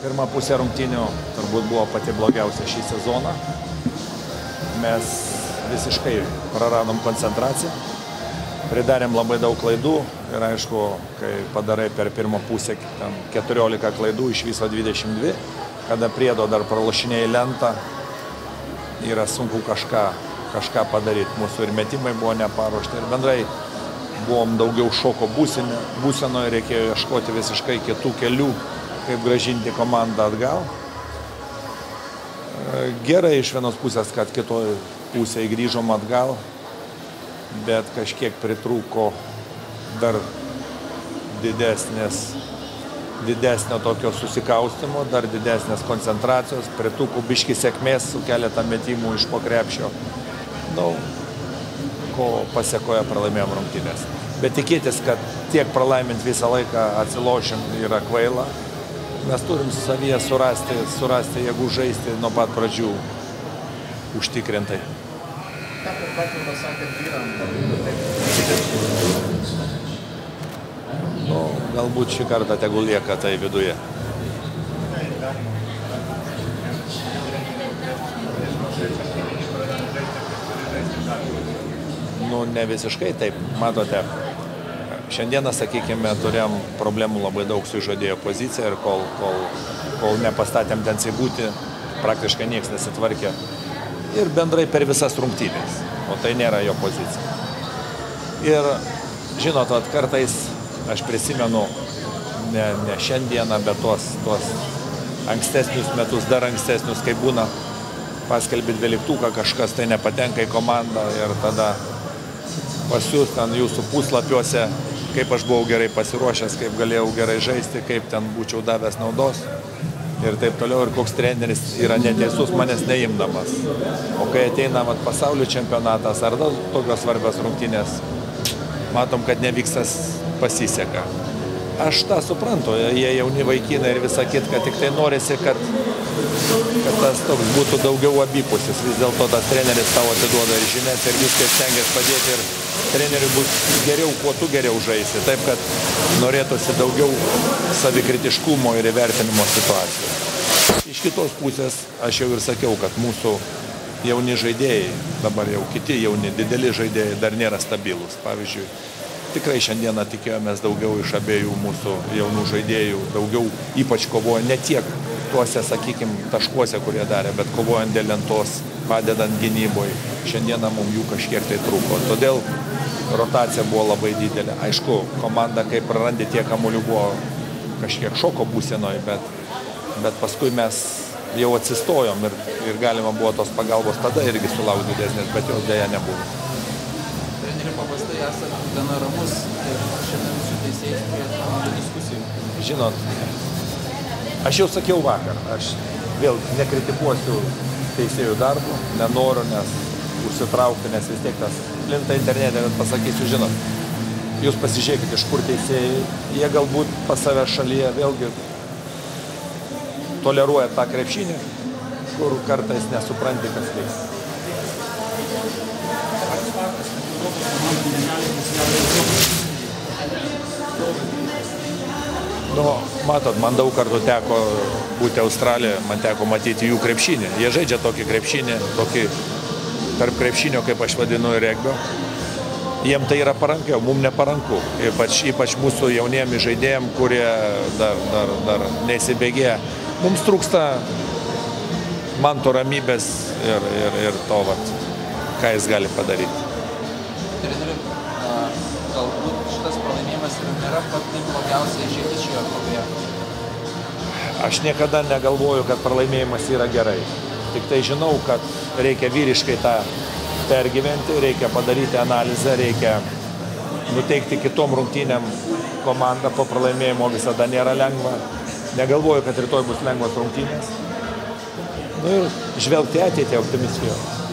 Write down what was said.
Pirma pusė rungtynių turbūt buvo pati blogiausia šį sezoną. Mes visiškai praradom koncentraciją, pridarėm labai daug klaidų ir aišku, kai padarai per pirmą pusę 14 klaidų, iš viso 22, kada priedo dar pralošinėjai lentą, yra sunku kažką padaryti. Mūsų ir metimai buvo neparuošti ir bendrai buvom daugiau šoko būsenoje, reikėjo ieškoti visiškai kitų kelių, kaip grąžinti komandą atgal. Gerai iš vienos pusės, kad kitoj pusėje grįžom atgal, bet kažkiek pritrūko dar didesnio tokio susikaustimo, dar didesnės koncentracijos, pritrūko biški sėkmės su keletą metimų iš po krepšio, ko pasiekoje pralaimėjom rungtynės. Bet tikėtis, kad tiek pralaimint visą laiką atsilošim yra kvaila. Mes turim savyje surasti jėgų žaisti nuo pat pradžių užtikrintai. Ką per patį pasakėt vyram? Galbūt šį kartą tegul lieka tai viduje. Ne visiškai taip, matote. Šiandieną, sakykime, turėjom problemų labai daug su žaidėjo pozicija ir kol nepastatėm ten Seibutį, praktiškai niekas nesitvarkė. Ir bendrai per visas rungtynės, o tai nėra jo pozicija. Ir žinot, kartais aš prisimenu ne šiandieną, bet tuos ankstesnius metus, dar ankstesnius, kai būna paskelbė 12, kažkas tai nepatenka į komandą ir tada pasiūs ten jūsų puslapiuose, kaip aš buvau gerai pasiruošęs, kaip galėjau gerai žaisti, kaip ten būčiau davęs naudos ir taip toliau. Ir koks treneris yra neteisus manęs neimdamas. O kai ateina pasaulio čempionatas ar tokios svarbios rungtynės, matom, kad nevyksas pasiseka. Aš tą suprantu, jie jauni vaikinai ir visa kitka, tik tai norisi, kad tas toks būtų daugiau abipusis. Vis dėlto tas treneris tavo atiduoda ir žinias ir viską stengiasi padėti ir treneriui bus geriau, kuo tu geriau žaisi. Taip, kad norėtųsi daugiau savikritiškumo ir įvertinimo situacijų. Iš kitos pusės, aš jau ir sakiau, kad mūsų jauni žaidėjai, dabar jau kiti jauni, dideli žaidėjai dar nėra stabilūs. Pavyzdžiui, tikrai šiandieną tikėjomės daugiau iš abiejų mūsų jaunų žaidėjų, daugiau ypač kovoja ne tiek tuose, sakykime, taškuose, kurie darė, bet kovojant dėl lentos, padedant gynyboje. Šiandieną mums jų kažkiek tai trūko. Todėl rotacija buvo labai didelė. Aišku, komanda, kai prarandi tiek kamuolių, buvo kažkiek šoko būsenoje, bet paskui mes jau atsistojom ir galima buvo tos pagalbos tada irgi sulaukti didesnės, bet jos dėja nebuvo. Treneri, paprastai esate gana ramus ir šiandien su teisėjais turėtų komandų diskusijų. Žinot, aš jau sakiau vakar, aš vėl nekritikuosiu teisėjų darbų, nenoriu, nes užsitraukti, nes vis tiek tas plinta internete, bet pasakysiu, žinot, jūs pasižiūrėkit, iš kur teisėjai, jie galbūt pas save šalyje vėlgi toleruoja tą krepšinį, kur kartais nesupranti, kas vyksta. Matot, man daug kartų teko būti Australijoje, man teko matyti jų krepšinį. Jie žaidžia tokį krepšinį, tokį tarp krepšinio, kaip aš vadinu, ir regbio. Jiem tai yra parankiau, mums neparanku. Ypač mūsų jauniem žaidėjim, kurie dar neįsibėgėja. Mums trūksta man to ramybės ir to, ką jis gali padaryti. Treneri, galbūt šitas pralaimėjimas ir nėra pati blogiausia išeitis šioje kovoje. Aš niekada negalvoju, kad pralaimėjimas yra gerai. Tik tai žinau, kad reikia vyriškai tą pergyventi, reikia padaryti analizę, reikia nuteikti kitom rungtynėm komandą po pralaimėjimo, visada nėra lengva. Negalvoju, kad rytoj bus lengvas rungtynės. Ir žvelgti ateitį optimistiškai.